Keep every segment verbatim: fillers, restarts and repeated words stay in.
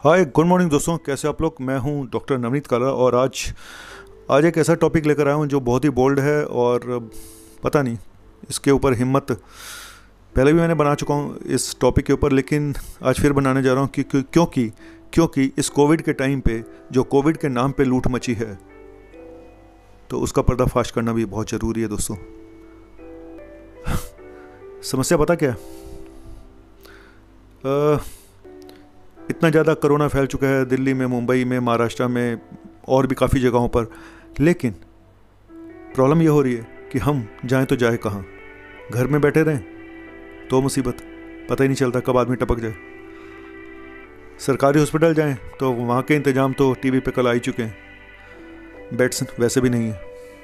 Hi good morning दोस्तों, कैसे आप लोग। मैं हूं डॉक्टर नवनीत काला और आज आज एक ऐसा टॉपिक लेकर आया हूं जो बहुत ही बोल्ड है और पता नहीं इसके ऊपर हिम्मत पहले भी मैंने बना चुका हूं इस टॉपिक के ऊपर, लेकिन आज फिर बनाने जा रहा हूं कि, कि, क्योंकि क्योंकि इस कोविड के टाइम पे जो कोविड के नाम पे लूट मची है तो उसका पर्दाफाश करना भी बहुत ज़रूरी है दोस्तों। समस्या पता क्या है? आ, इतना ज़्यादा कोरोना फैल चुका है दिल्ली में, मुंबई में, महाराष्ट्र में और भी काफ़ी जगहों पर, लेकिन प्रॉब्लम ये हो रही है कि हम जाएं तो जाए कहाँ। घर में बैठे रहें तो मुसीबत, पता ही नहीं चलता कब आदमी टपक जाए। सरकारी हॉस्पिटल जाएं तो वहाँ के इंतज़ाम तो टीवी पे कल आ ही चुके हैं, बेड्स वैसे भी नहीं है।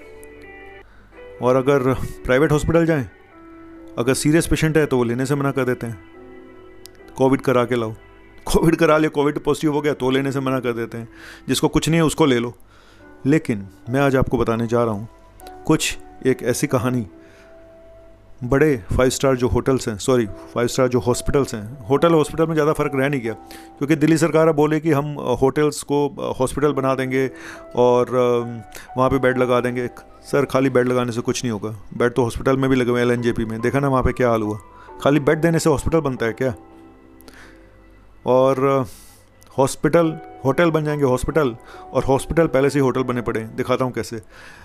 और अगर प्राइवेट हॉस्पिटल जाएं, अगर सीरियस पेशेंट है तो वो लेने से मना कर देते हैं, कोविड करा के लाओ। कोविड करा ले, कोविड पॉजिटिव हो गया तो लेने से मना कर देते हैं, जिसको कुछ नहीं है उसको ले लो। लेकिन मैं आज आपको बताने जा रहा हूँ कुछ एक ऐसी कहानी। बड़े फाइव स्टार जो होटल्स हैं, सॉरी फाइव स्टार जो हॉस्पिटल्स हैं, होटल हॉस्पिटल में ज़्यादा फ़र्क रह नहीं गया, क्योंकि दिल्ली सरकार अब बोले कि हम होटल्स को हॉस्पिटल बना देंगे और वहाँ पे बेड लगा देंगे। सर खाली बेड लगाने से कुछ नहीं होगा, बेड तो हॉस्पिटल में भी लगे हुए। एल एन जे पी में देखा ना वहाँ पे क्या हाल हुआ। खाली बेड देने से हॉस्पिटल बनता है क्या? और हॉस्पिटल होटल बन जाएंगे हॉस्पिटल, और हॉस्पिटल पहले से ही होटल बने पड़े हैं। दिखाता हूँ कैसे,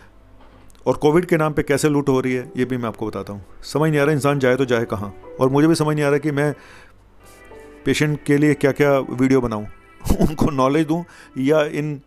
और कोविड के नाम पे कैसे लूट हो रही है ये भी मैं आपको बताता हूँ। समझ नहीं आ रहा इंसान जाए तो जाए कहाँ, और मुझे भी समझ नहीं आ रहा कि मैं पेशेंट के लिए क्या क्या वीडियो बनाऊँ उनको नॉलेज दूँ या इन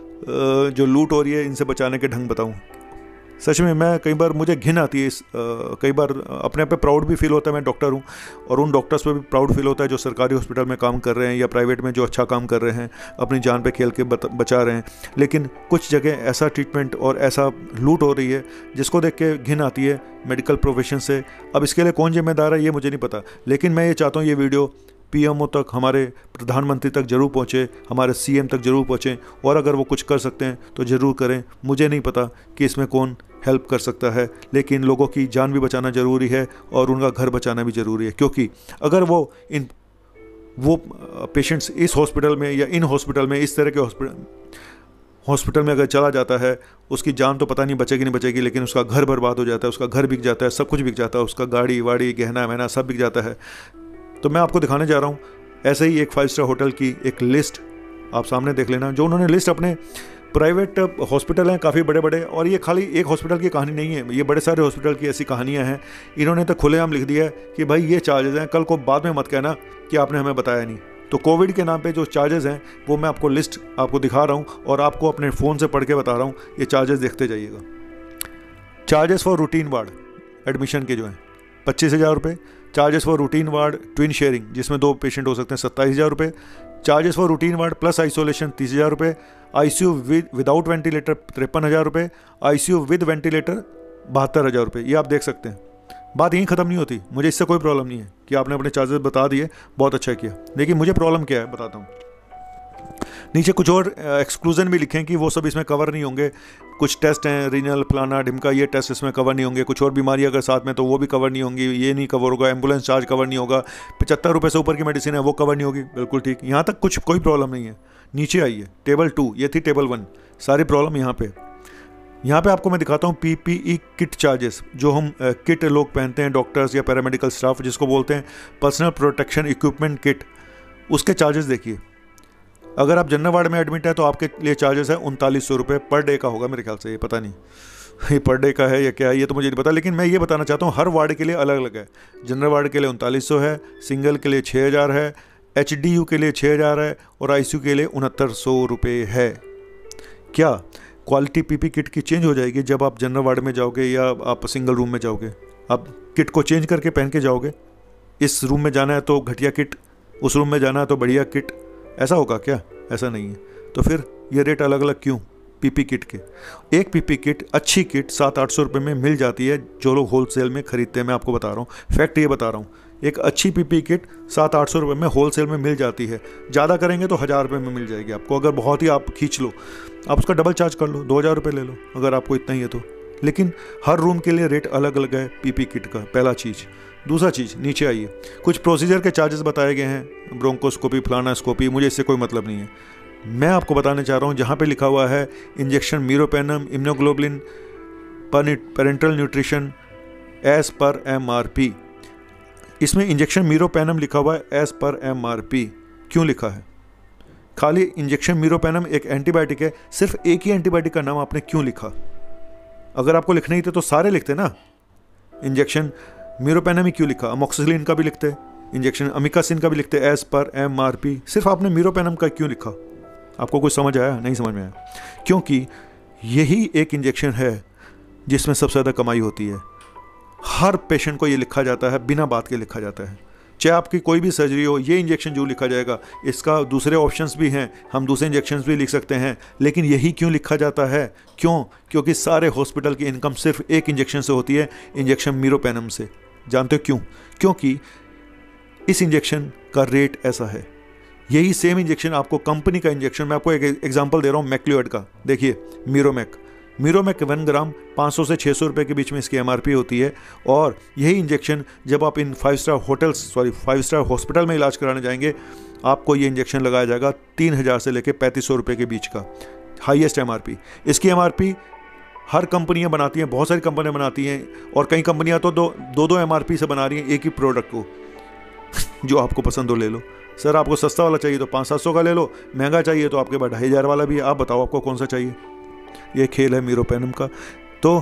जो लूट हो रही है इनसे बचाने के ढंग बताऊँ। सच में मैं कई बार मुझे घिन आती है इस आ, कई बार अपने आप पे प्राउड भी फील होता है। मैं डॉक्टर हूँ और उन डॉक्टर्स पे भी प्राउड फील होता है जो सरकारी हॉस्पिटल में काम कर रहे हैं या प्राइवेट में जो अच्छा काम कर रहे हैं, अपनी जान पे खेल के बचा रहे हैं। लेकिन कुछ जगह ऐसा ट्रीटमेंट और ऐसा लूट हो रही है जिसको देख के घिन आती है मेडिकल प्रोफेशन से। अब इसके लिए कौन जिम्मेदार है ये मुझे नहीं पता, लेकिन मैं ये चाहता हूँ ये वीडियो पी एम ओ तक, हमारे प्रधानमंत्री तक जरूर पहुँचे, हमारे सी एम तक जरूर पहुँचे, और अगर वो कुछ कर सकते हैं तो ज़रूर करें। मुझे नहीं पता कि इसमें कौन हेल्प कर सकता है, लेकिन लोगों की जान भी बचाना ज़रूरी है और उनका घर बचाना भी ज़रूरी है। क्योंकि अगर वो इन वो पेशेंट्स इस हॉस्पिटल में या इन हॉस्पिटल में, इस तरह के हॉस्पिटल हॉस्पिटल में अगर चला जाता है, उसकी जान तो पता नहीं बचेगी नहीं बचेगी, लेकिन उसका घर बर्बाद हो जाता है, उसका घर बिक जाता है, सब कुछ बिक जाता है, उसका गाड़ी वाड़ी गहना वहना सब बिक जाता है। तो मैं आपको दिखाने जा रहा हूँ ऐसे ही एक फाइव स्टार होटल की एक लिस्ट, आप सामने देख लेना। जो उन्होंने लिस्ट अपने प्राइवेट हॉस्पिटल हैं काफ़ी बड़े बड़े, और ये खाली एक हॉस्पिटल की कहानी नहीं है, ये बड़े सारे हॉस्पिटल की ऐसी कहानियां हैं। इन्होंने तो खुलेआम लिख दिया है कि भाई ये चार्जेस हैं, कल को बाद में मत कहना कि आपने हमें बताया नहीं। तो कोविड के नाम पे जो चार्जेस हैं वो मैं आपको लिस्ट आपको दिखा रहा हूँ और आपको अपने फ़ोन से पढ़ के बता रहा हूँ। ये चार्जेस देखते जाइएगा। Charges for routine ward admission के जो हैं पच्चीस हज़ार रुपये। Charges for routine ward twin sharing जिसमें दो पेशेंट हो सकते हैं सत्ताईस हज़ार रुपये। Charges for routine ward plus isolation तीस हज़ार रुपये। आईसीयू विद विदाउट वेंटिलेटर तिरपन हज़ार रुपये। आईसीयू विद वेंटिलेटर बहत्तर हज़ार रुपये। ये आप देख सकते हैं। बात यहीं ख़त्म नहीं होती। मुझे इससे कोई प्रॉब्लम नहीं है कि आपने अपने चार्जेस बता दिए, बहुत अच्छा किया, लेकिन मुझे प्रॉब्लम क्या है बताता हूँ। नीचे कुछ और एक्सक्लूजन भी लिखे हैं कि वो सब इसमें कवर नहीं होंगे। कुछ टेस्ट हैं, रीनल फलाना ढिमका, ये टेस्ट इसमें कवर नहीं होंगे। कुछ और बीमारी अगर साथ में तो वो भी कवर नहीं होंगी, ये नहीं कवर होगा। एम्बुलेंस चार्ज कवर नहीं होगा। पचहत्तर रुपये से ऊपर की मेडिसिन है वो कवर नहीं होगी। बिल्कुल ठीक, यहाँ तक कुछ कोई प्रॉब्लम नहीं है। नीचे आइए, टेबल टू, ये थी टेबल वन, सारी प्रॉब्लम यहाँ पे। यहाँ पे आपको मैं दिखाता हूँ P P E kit charges, जो हम किट लोग पहनते हैं, डॉक्टर्स या पैरामेडिकल स्टाफ, जिसको बोलते हैं पर्सनल प्रोटेक्शन इक्विपमेंट किट। उसके चार्जेस देखिए। अगर आप जनरल वार्ड में एडमिट है तो आपके लिए चार्जेस है उनतालीस सौ रुपये पर डे का होगा मेरे ख्याल से, ये पता नहीं ये पर डे का है या क्या है ये तो मुझे नहीं पता, लेकिन मैं ये बताना चाहता हूँ हर वार्ड के लिए अलग अलग है। जनरल वार्ड के लिए उनतालीस सौ है, सिंगल के लिए छः हज़ार है, एच डी यू के लिए छः हज़ार है, और आई सी यू के लिए उनहत्तर सौ रुपये है। क्या क्वालिटी पी पी किट की चेंज हो जाएगी जब आप जनरल वार्ड में जाओगे या आप सिंगल रूम में जाओगे? आप किट को चेंज करके पहन के जाओगे? इस रूम में जाना है तो घटिया किट, उस रूम में जाना है तो बढ़िया किट, ऐसा होगा क्या? ऐसा नहीं है। तो फिर ये रेट अलग अलग क्यों पीपी किट के? एक पीपी किट, अच्छी किट सात आठ सौ रुपये में मिल जाती है जो लोग होलसेल में खरीदते हैं। मैं आपको बता रहा हूँ, फैक्ट ये बता रहा हूँ। एक अच्छी पीपी किट सात आठ सौ रुपये में होलसेल में मिल जाती है। ज़्यादा करेंगे तो हज़ार रुपये में मिल जाएगी आपको। अगर बहुत ही आप खींच लो, आप उसका डबल चार्ज कर लो, दो हज़ार रुपये ले लो अगर आपको इतना ही है तो। लेकिन हर रूम के लिए रेट अलग अलग है पीपी किट का, पहला चीज़। दूसरा चीज़, नीचे आइए, कुछ प्रोसीजर के चार्जेस बताए गए हैं, ब्रोंकोस्कोपी, फ्लानास्कोपी, मुझे इससे कोई मतलब नहीं है। मैं आपको बताने चाह रहा हूँ जहाँ पे लिखा हुआ है injection meropenem immunoglobulin parenteral nutrition as per M R P, इसमें इंजेक्शन मीरोपेनम लिखा हुआ है as per M R P. क्यों लिखा है? खाली इंजेक्शन मीरोपेनम एक एंटीबायोटिक है, सिर्फ एक ही एंटीबायोटिक का नाम आपने क्यों लिखा? अगर आपको लिखना ही थे तो सारे लिखते ना। इंजेक्शन मीरोपेनम ही क्यों लिखा? अमोक्सिसिलिन का भी लिखते, इंजेक्शन अमिकासिन का भी लिखते as per M R P, सिर्फ आपने मीरोपेनम का क्यों लिखा? आपको कुछ समझ आया? नहीं समझ में आया, क्योंकि यही एक इंजेक्शन है जिसमें सबसे ज़्यादा कमाई होती है। हर पेशेंट को ये लिखा जाता है, बिना बात के लिखा जाता है। चाहे आपकी कोई भी सर्जरी हो, ये इंजेक्शन जो लिखा जाएगा, इसका दूसरे ऑप्शंस भी हैं, हम दूसरे इंजेक्शंस भी लिख सकते हैं, लेकिन यही क्यों लिखा जाता है? क्यों? क्योंकि सारे हॉस्पिटल की इनकम सिर्फ एक इंजेक्शन से होती है, इंजेक्शन मीरोपेनम से। जानते हो क्यों? क्योंकि इस इंजेक्शन का रेट ऐसा है। यही सेम इंजेक्शन आपको कंपनी का इंजेक्शन, मैं आपको एक एग्जांपल दे रहा हूँ मैक्लियोड का, देखिए मीरोमैक, मीरोमैक वन ग्राम पाँच सौ से छः सौ रुपये के बीच में इसकी एमआरपी होती है। और यही इंजेक्शन जब आप इन five star hotels sorry five star hospital में इलाज कराने जाएंगे, आपको ये इंजेक्शन लगाया जाएगा तीन हज़ार से लेकर पैंतीस सौ रुपये के बीच का हाईएस्ट एमआरपी। इसकी एमआरपी हर कंपनियां बनाती हैं, बहुत सारी कंपनियां बनाती हैं, और कई कंपनियां तो दो दो दो एमआरपी से बना रही हैं एक ही प्रोडक्ट को। जो आपको पसंद हो ले लो। सर आपको सस्ता वाला चाहिए तो पाँच सात सौ का ले लो, महंगा चाहिए तो आपके पास ढाई हज़ार वाला भी है। आप बताओ आपको कौन सा चाहिए? ये खेल है मीरोपेनम का। तो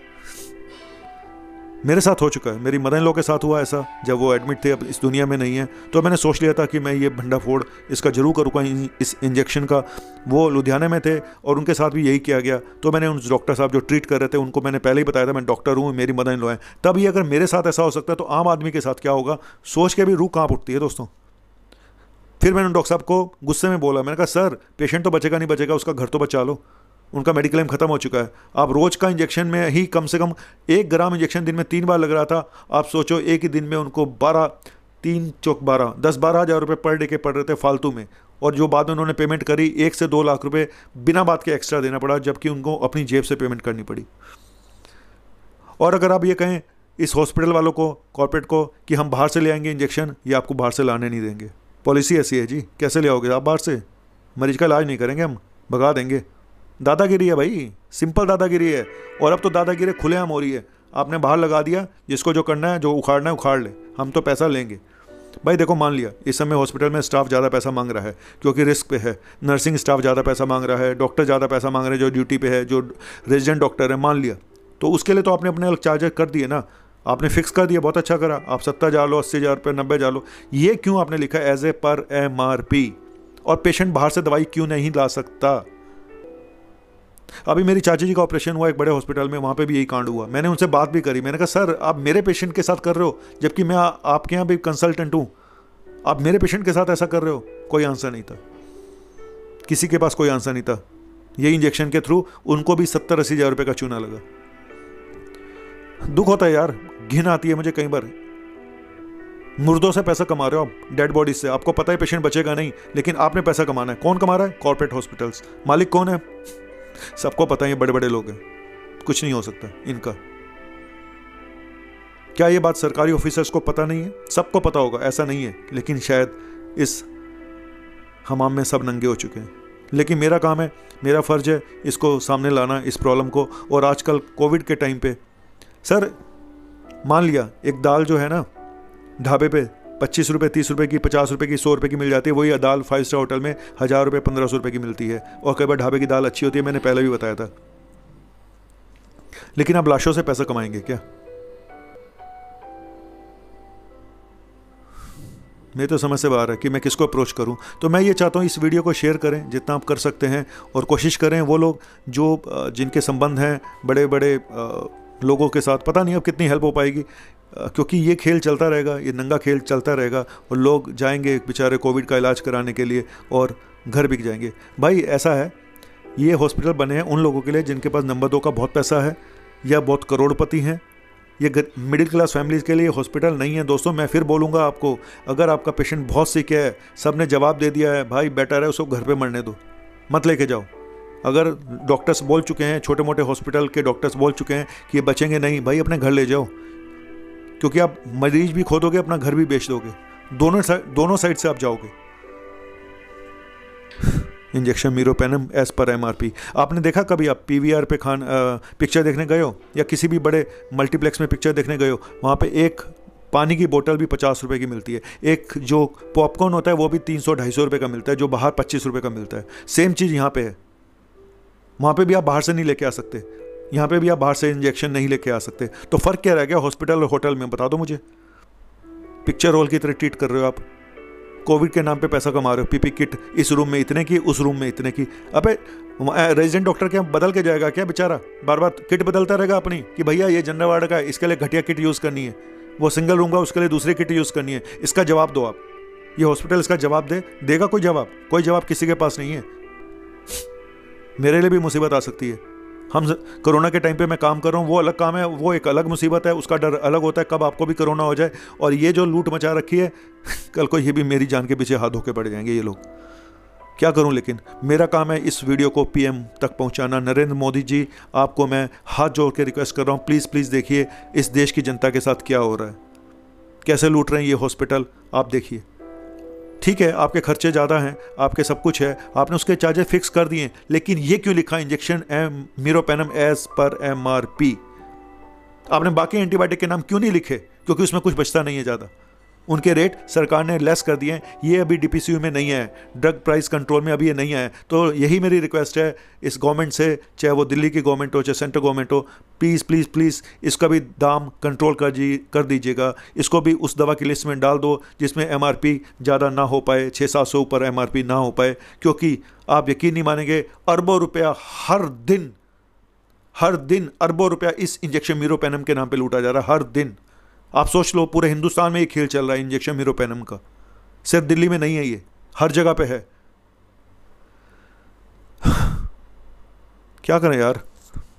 मेरे साथ हो चुका है, मेरी मदर इन लॉ के साथ हुआ ऐसा, जब वो एडमिट थे, अब इस दुनिया में नहीं है, तो मैंने सोच लिया था कि मैं ये भंडा फोड़ इसका जरूर करूँगा, इस इंजेक्शन का। वो लुधियाना में थे और उनके साथ भी यही किया गया। तो मैंने उन डॉक्टर साहब जो ट्रीट कर रहे थे उनको मैंने पहले ही बताया था मैं डॉक्टर हूँ, मेरी मदर इन लॉ है। तब ये अगर मेरे साथ ऐसा हो सकता है तो आम आदमी के साथ क्या होगा, सोच के भी रूह कांप उठती है दोस्तों। फिर मैंने डॉक्टर साहब को गुस्से में बोला, मैंने कहा सर पेशेंट तो बचेगा नहीं बचेगा, उसका घर तो बचा लो, उनका मेडिकल क्लेम खत्म हो चुका है। आप रोज़ का इंजेक्शन में ही कम से कम एक ग्राम इंजेक्शन दिन में तीन बार लग रहा था। आप सोचो एक ही दिन में उनको बारह तीन चौक बारह दस बारह हज़ार रुपये पर डे के पड़ रहे थे फालतू में। और जो बाद में उन्होंने पेमेंट करी एक से दो लाख रुपए बिना बात के एक्स्ट्रा देना पड़ा, जबकि उनको अपनी जेब से पेमेंट करनी पड़ी। और अगर आप ये कहें इस हॉस्पिटल वालों को, कॉर्पोरेट को, कि हम बाहर से ले आएंगे इंजेक्शन, ये आपको बाहर से लाने नहीं देंगे। पॉलिसी ऐसी है जी, कैसे ले आओगे आप बाहर से? मरीज का इलाज नहीं करेंगे हम, भगा देंगे। दादागिरी है भाई, सिंपल दादागिरी है। और अब तो दादागिरी खुलेआम हो रही है। आपने बाहर लगा दिया, जिसको जो करना है, जो उखाड़ना है उखाड़ ले, हम तो पैसा लेंगे। भाई देखो, मान लिया इस समय हॉस्पिटल में स्टाफ ज़्यादा पैसा मांग रहा है क्योंकि रिस्क पे है, नर्सिंग स्टाफ ज़्यादा पैसा मांग रहा है, डॉक्टर ज़्यादा पैसा मांग रहे हैं जो ड्यूटी पे है, जो रेजिडेंट डॉक्टर है, मान लिया, तो उसके लिए तो आपने अपने अलग चार्जर कर दिए ना, आपने फिक्स कर दिया, बहुत अच्छा करा। आप सत्तर हज़ार लो, अस्सी हज़ार रुपये, नब्बे हज़ार लो। ये क्यों आपने लिखा as a per M R P? और पेशेंट बाहर से दवाई क्यों नहीं ला सकता? अभी मेरी चाची जी का ऑपरेशन हुआ एक बड़े हॉस्पिटल में, वहाँ पे भी यही कांड हुआ। मैंने उनसे बात भी करी, मैंने कहा सर आप मेरे पेशेंट के साथ कर रहे हो, जबकि मैं आ, आपके यहाँ भी कंसल्टेंट हूँ, आप मेरे पेशेंट के साथ ऐसा कर रहे हो? कोई आंसर नहीं था, किसी के पास कोई आंसर नहीं था। ये इंजेक्शन के थ्रू उनको भी सत्तर अस्सी हज़ार रुपये का चूना लगा। दुख होता है यार, घिन आती है मुझे कई बार। मुर्दों से पैसा कमा रहे हो आप, डेड बॉडी से। आपको पता है पेशेंट बचेगा नहीं, लेकिन आपने पैसा कमाना है। कौन कमा रहा है? Corporate hospitals. मालिक कौन है? सबको पता है, ये बड़े बड़े लोग हैं, कुछ नहीं हो सकता इनका। क्या ये बात सरकारी ऑफिसर्स को पता नहीं है? सबको पता होगा, ऐसा नहीं है, लेकिन शायद इस हमाम में सब नंगे हो चुके हैं। लेकिन मेरा काम है, मेरा फर्ज है इसको सामने लाना, इस प्रॉब्लम को। और आजकल कोविड के टाइम पे सर, मान लिया एक दाल जो है ना ढाबे पे पच्चीस रुपये, तीस रुपये की, पचास रुपये की, सौ रुपये की मिल जाती है, वही दाल फाइव स्टार होटल में हज़ार रुपये, पंद्रह सौ रुपये की मिलती है। और कई बार ढाबे की दाल अच्छी होती है, मैंने पहले भी बताया था। लेकिन आप लाशों से पैसा कमाएंगे क्या? मैं तो समझ से बाहर है कि मैं किसको अप्रोच करूं। तो मैं ये चाहता हूं इस वीडियो को शेयर करें जितना आप कर सकते हैं, और कोशिश करें वो लोग जो जिनके संबंध हैं बड़े बड़े लोगों के साथ, पता नहीं अब कितनी हेल्प हो पाएगी, क्योंकि ये खेल चलता रहेगा, ये नंगा खेल चलता रहेगा, और लोग जाएंगे बेचारे कोविड का इलाज कराने के लिए और घर बिक जाएंगे। भाई ऐसा है, ये हॉस्पिटल बने हैं उन लोगों के लिए जिनके पास नंबर दो का बहुत पैसा है या बहुत करोड़पति हैं। ये मिडिल क्लास फैमिलीज़ के लिए हॉस्पिटल नहीं है दोस्तों। मैं फिर बोलूँगा आपको, अगर आपका पेशेंट बहुत सिक है, सब ने जवाब दे दिया है, भाई बेटर है उसको घर पे मरने दो, मत लेके जाओ। अगर डॉक्टर्स बोल चुके हैं, छोटे मोटे हॉस्पिटल के डॉक्टर्स बोल चुके हैं कि ये बचेंगे नहीं, भाई अपने घर ले जाओ, क्योंकि आप मरीज भी खो दोगे, अपना घर भी बेच दोगे, दोनों साइड दोनों साइड से आप जाओगे। Injection meropenem as per MRP. आपने देखा कभी आप पीवीआर पे खान पिक्चर देखने गए हो या किसी भी बड़े मल्टीप्लेक्स में पिक्चर देखने गए हो, वहाँ पे एक पानी की बोतल भी पचास रुपए की मिलती है, एक जो पॉपकॉर्न होता है वो भी तीन सौ ढाई सौ रुपये का मिलता है, जो बाहर पच्चीस रुपये का मिलता है। सेम चीज़ यहाँ पे है। वहाँ पे भी आप बाहर से नहीं लेके आ सकते, यहाँ पे भी आप बाहर से इंजेक्शन नहीं लेके आ सकते। तो फ़र्क क्या रह गया हॉस्पिटल और होटल में, बता दो मुझे। पिक्चर रोल की तरह ट्रीट कर रहे हो आप, कोविड के नाम पे पैसा कमा रहे हो। पीपी किट इस रूम में इतने की, उस रूम में इतने की। अबे रेजिडेंट डॉक्टर क्या बदल के जाएगा क्या बेचारा? बार बार किट बदलता रहेगा अपनी कि भैया ये जनरल वार्ड का है, इसके लिए घटिया किट यूज़ करनी है, वो सिंगल रूम का उसके लिए दूसरी किट यूज़ करनी है। इसका जवाब दो आप। ये हॉस्पिटल इसका जवाब दे देगा? कोई जवाब कोई जवाब किसी के पास नहीं है। मेरे लिए भी मुसीबत आ सकती है। हम कोरोना के टाइम पे मैं काम कर रहा हूँ, वो अलग काम है, वो एक अलग मुसीबत है, उसका डर अलग होता है कब आपको भी कोरोना हो जाए। और ये जो लूट मचा रखी है, कल को ये भी मेरी जान के पीछे हाथ धोके पड़ जाएंगे ये लोग। क्या करूं? लेकिन मेरा काम है इस वीडियो को पीएम तक पहुंचाना। नरेंद्र मोदी जी, आपको मैं हाथ जोड़ के रिक्वेस्ट कर रहा हूं, प्लीज़ प्लीज़ देखिए इस देश की जनता के साथ क्या हो रहा है, कैसे लूट रहे हैं ये हॉस्पिटल। आप देखिए, ठीक है आपके खर्चे ज़्यादा हैं, आपके सब कुछ है, आपने उसके चार्जेस फिक्स कर दिए, लेकिन ये क्यों लिखा injection M meropenem as per M R P? आपने बाकी एंटीबायोटिक के नाम क्यों नहीं लिखे? क्योंकि उसमें कुछ बचता नहीं है ज़्यादा। उनके रेट सरकार ने लेस कर दिए हैं, ये अभी डीपीसीयू में नहीं है, ड्रग प्राइस कंट्रोल में अभी ये नहीं है। तो यही मेरी रिक्वेस्ट है इस गवर्नमेंट से, चाहे वो दिल्ली की गवर्नमेंट हो चाहे सेंट्रल गवर्नमेंट हो, प्लीज़ प्लीज़ प्लीज़ इसका भी दाम कंट्रोल कर जी कर दीजिएगा। इसको भी उस दवा की लिस्ट में डाल दो जिसमें एमआरपी ज़्यादा ना हो पाए, छः सात सौ ऊपर एमआरपी ना हो पाए, क्योंकि आप यकीन नहीं मानेंगे अरबों रुपया हर दिन हर दिन अरबों रुपया इस इंजेक्शन मीरोपेनम के नाम पे लूटा जा रहा है हर दिन। आप सोच लो, पूरे हिंदुस्तान में ये खेल चल रहा है इंजेक्शन मीरोपेनम का, सिर्फ दिल्ली में नहीं है, ये हर जगह पे है। क्या करें यार?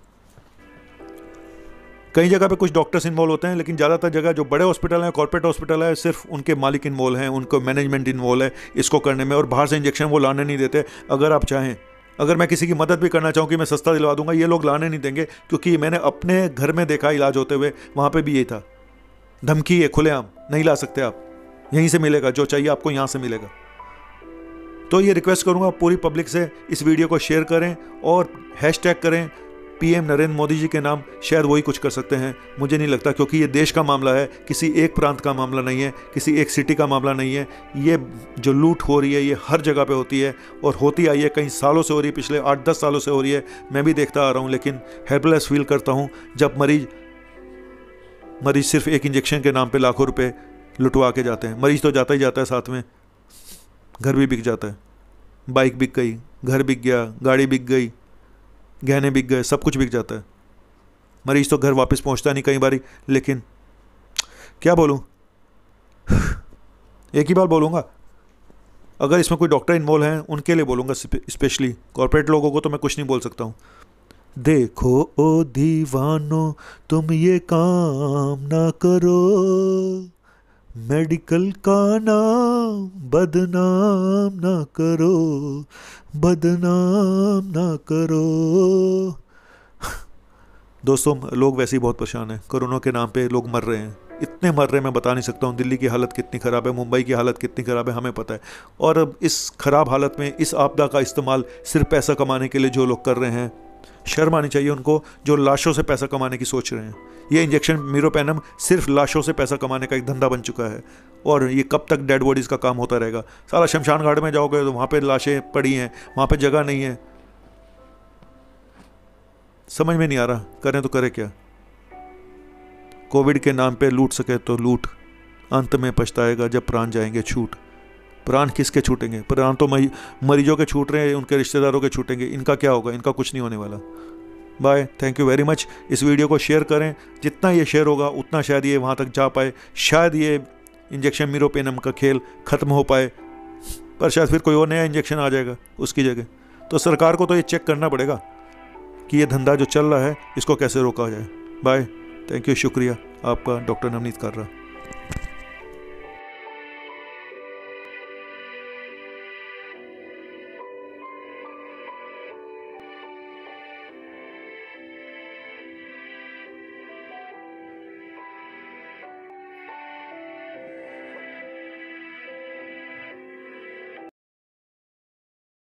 कई जगह पे कुछ डॉक्टर्स इन्वॉल्व होते हैं, लेकिन ज़्यादातर जगह जो बड़े हॉस्पिटल हैं, कॉर्पोरेट हॉस्पिटल है, सिर्फ उनके मालिक इन्वॉल्व हैं, उनको मैनेजमेंट इन्वॉल्व है इसको करने में, और बाहर से इंजेक्शन वो लाने नहीं देते। अगर आप चाहें, अगर मैं किसी की मदद भी करना चाहूँ कि मैं सस्ता दिलवा दूंगा, ये लोग लाने नहीं देंगे, क्योंकि मैंने अपने घर में देखा इलाज होते हुए, वहाँ पे भी यही था, धमकी है खुलेआम, नहीं ला सकते आप, यहीं से मिलेगा, जो चाहिए आपको यहाँ से मिलेगा। तो ये रिक्वेस्ट करूँगा पूरी पब्लिक से, इस वीडियो को शेयर करें और हैशटैग करें पीएम नरेंद्र मोदी जी के नाम, शायद वही कुछ कर सकते हैं। मुझे नहीं लगता, क्योंकि ये देश का मामला है, किसी एक प्रांत का मामला नहीं है, किसी एक सिटी का मामला नहीं है। ये जो लूट हो रही है ये हर जगह पे होती है, और होती आई है, कई सालों से हो रही है, पिछले आठ दस सालों से हो रही है, मैं भी देखता आ रहा हूँ। लेकिन हेल्पलेस फील करता हूँ जब मरीज मरीज सिर्फ एक इंजेक्शन के नाम पे लाखों रुपए लुटवा के जाते हैं। मरीज तो जाता ही जाता है, साथ में घर भी बिक जाता है, बाइक बिक गई, घर बिक गया, गाड़ी बिक गई, गहने बिक गए, सब कुछ बिक जाता है। मरीज तो घर वापस पहुंचता नहीं कई बारी। लेकिन क्या बोलूं, एक ही बात बोलूँगा, अगर इसमें कोई डॉक्टर इन्वॉल्व हैं उनके लिए बोलूँगा, स्पेशली कॉर्पोरेट लोगों को तो मैं कुछ नहीं बोल सकता हूँ। देखो ओ दीवानो तुम ये काम ना करो, मेडिकल का नाम बदनाम ना करो, बदनाम ना करो। दोस्तों, लोग वैसे ही बहुत परेशान हैं, कोरोना के नाम पे लोग मर रहे हैं, इतने मर रहे हैं मैं बता नहीं सकता हूँ। दिल्ली की हालत कितनी ख़राब है, मुंबई की हालत कितनी ख़राब है, हमें पता है। और अब इस ख़राब हालत में इस आपदा का इस्तेमाल सिर्फ पैसा कमाने के लिए जो लोग कर रहे हैं, शर्म आनी चाहिए उनको, जो लाशों से पैसा कमाने की सोच रहे हैं। ये इंजेक्शन मीरोपेनम सिर्फ लाशों से पैसा कमाने का एक धंधा बन चुका है, और ये कब तक डेड बॉडीज़ का काम होता रहेगा? सारा शमशान घाट में जाओगे तो वहाँ पे लाशें पड़ी हैं, वहाँ पे जगह नहीं है। समझ में नहीं आ रहा, करें तो करें क्या? कोविड के नाम पे लूट सके तो लूट, अंत में पछताएगा जब प्राण जाएंगे छूट। प्राण किसके छूटेंगे? प्राण तो मरीजों के छूट रहे हैं, उनके रिश्तेदारों के छूटेंगे। इनका क्या होगा? इनका कुछ नहीं होने वाला। Bye, thank you very much. इस वीडियो को शेयर करें, जितना ये शेयर होगा उतना शायद ये वहाँ तक जा पाए, शायद ये इंजेक्शन मीरोपेनम का खेल ख़त्म हो पाए, पर शायद फिर कोई और नया इंजेक्शन आ जाएगा उसकी जगह। तो सरकार को तो ये चेक करना पड़ेगा कि ये धंधा जो चल रहा है इसको कैसे रोका जाए। बाय, थैंक यू, शुक्रिया आपका, डॉक्टर नवनीत कर रहा।